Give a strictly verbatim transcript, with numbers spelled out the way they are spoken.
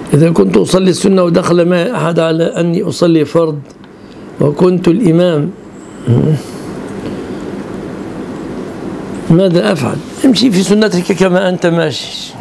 إذا كنت أصلي السنة ودخل معي أحد على أني أصلي فرض وكنت الإمام، ماذا أفعل؟ امشي في سنتك كما أنت ماشي.